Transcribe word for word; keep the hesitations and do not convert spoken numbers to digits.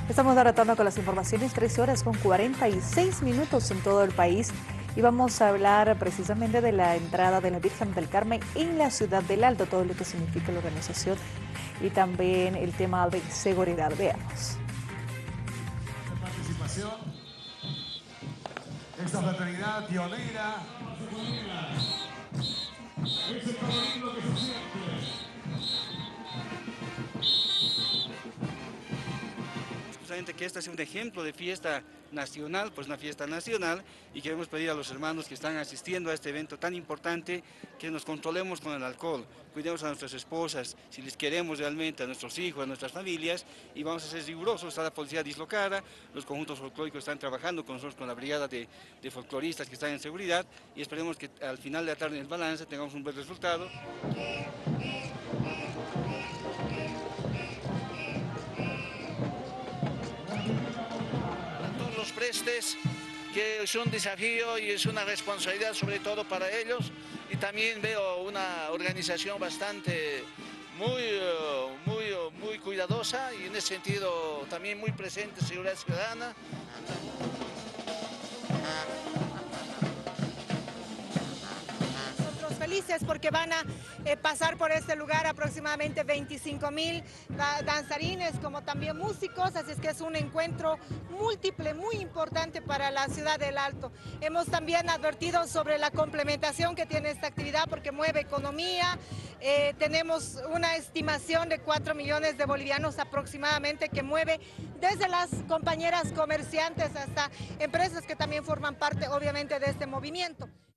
Estamos de retorno con las informaciones, trece horas con cuarenta y seis minutos en todo el país y vamos a hablar precisamente de la entrada de la Virgen del Carmen en la ciudad del Alto, todo lo que significa la organización y también el tema de seguridad. Veamos. Participación, esta fraternidad pionera. Es el colorismo que se siente. Justamente que este sea un ejemplo de fiesta nacional, pues una fiesta nacional, y queremos pedir a los hermanos que están asistiendo a este evento tan importante que nos controlemos con el alcohol, cuidemos a nuestras esposas, si les queremos realmente, a nuestros hijos, a nuestras familias, y vamos a ser rigurosos. Está la policía dislocada, los conjuntos folclóricos están trabajando con nosotros, con la brigada de, de folcloristas que están en seguridad, y esperemos que al final de la tarde en el balance tengamos un buen resultado. Los prestes, que es un desafío y es una responsabilidad sobre todo para ellos, y también veo una organización bastante muy, muy, muy cuidadosa y en ese sentido también muy presente seguridad ciudadana. Felices porque van a eh, pasar por este lugar aproximadamente veinticinco mil da danzarines, como también músicos, así es que es un encuentro múltiple, muy importante para la ciudad del Alto. Hemos también advertido sobre la complementación que tiene esta actividad porque mueve economía, eh, tenemos una estimación de cuatro millones de bolivianos aproximadamente que mueve desde las compañeras comerciantes hasta empresas que también forman parte obviamente de este movimiento.